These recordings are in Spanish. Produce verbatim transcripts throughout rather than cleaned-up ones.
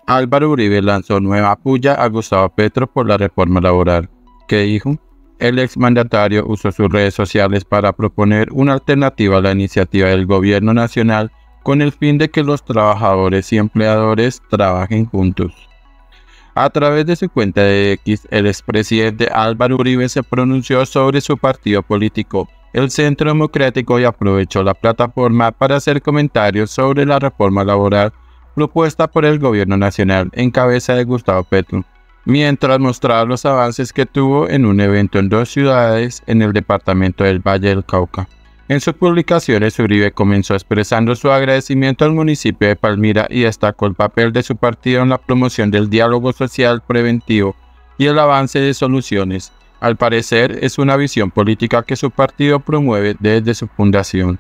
Álvaro Uribe lanzó nueva puya a Gustavo Petro por la reforma laboral. ¿Qué dijo? El exmandatario usó sus redes sociales para proponer una alternativa a la iniciativa del gobierno nacional con el fin de que los trabajadores y empleadores trabajen juntos. A través de su cuenta de X, el expresidente Álvaro Uribe se pronunció sobre su partido político, el Centro Democrático, y aprovechó la plataforma para hacer comentarios sobre la reforma laboral propuesta por el gobierno nacional en cabeza de Gustavo Petro, mientras mostraba los avances que tuvo en un evento en dos ciudades en el departamento del Valle del Cauca. En sus publicaciones, Uribe comenzó expresando su agradecimiento al municipio de Palmira y destacó el papel de su partido en la promoción del diálogo social preventivo y el avance de soluciones. Al parecer, es una visión política que su partido promueve desde su fundación.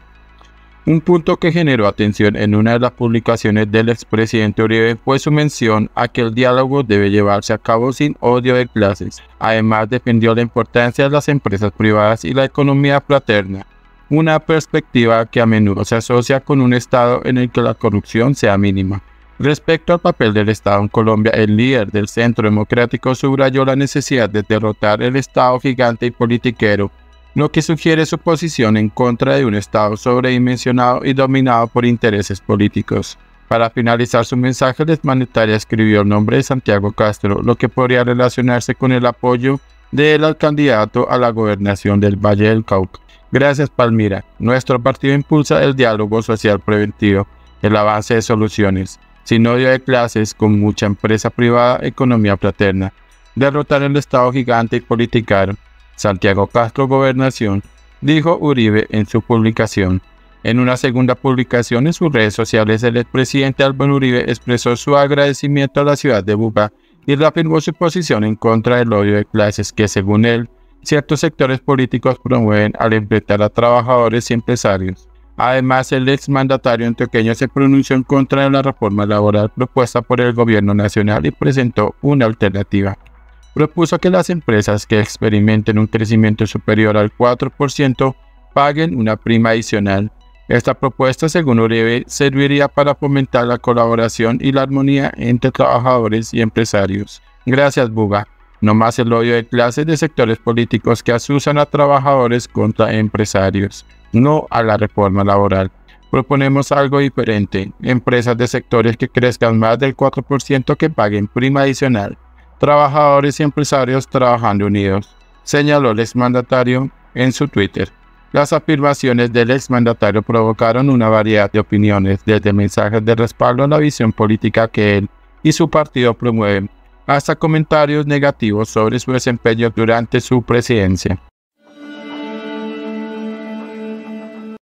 Un punto que generó atención en una de las publicaciones del expresidente Uribe fue su mención a que el diálogo debe llevarse a cabo sin odio de clases. Además, defendió la importancia de las empresas privadas y la economía fraterna, una perspectiva que a menudo se asocia con un Estado en el que la corrupción sea mínima. Respecto al papel del Estado en Colombia, el líder del Centro Democrático subrayó la necesidad de derrotar el Estado gigante y politiquero, lo que sugiere su posición en contra de un Estado sobredimensionado y dominado por intereses políticos. Para finalizar su mensaje, el exmandatario escribió el nombre de Santiago Castro, lo que podría relacionarse con el apoyo de él al candidato a la gobernación del Valle del Cauca. Gracias, Palmira. Nuestro partido impulsa el diálogo social preventivo, el avance de soluciones, sin odio de clases, con mucha empresa privada, economía fraterna, derrotar el Estado gigante y politicar. Santiago Castro, Gobernación, dijo Uribe en su publicación. En una segunda publicación en sus redes sociales, el expresidente Álvaro Uribe expresó su agradecimiento a la ciudad de Buga y reafirmó su posición en contra del odio de clases que, según él, ciertos sectores políticos promueven al enfrentar a trabajadores y empresarios. Además, el exmandatario antioqueño se pronunció en contra de la reforma laboral propuesta por el gobierno nacional y presentó una alternativa. Propuso que las empresas que experimenten un crecimiento superior al cuatro por ciento paguen una prima adicional. Esta propuesta, según Uribe, serviría para fomentar la colaboración y la armonía entre trabajadores y empresarios. Gracias, Buga. No más el odio de clases de sectores políticos que asusan a trabajadores contra empresarios. No a la reforma laboral. Proponemos algo diferente. Empresas de sectores que crezcan más del cuatro por ciento que paguen prima adicional. Trabajadores y empresarios trabajando unidos, señaló el exmandatario en su Twitter. Las afirmaciones del exmandatario provocaron una variedad de opiniones, desde mensajes de respaldo a la visión política que él y su partido promueven, hasta comentarios negativos sobre su desempeño durante su presidencia.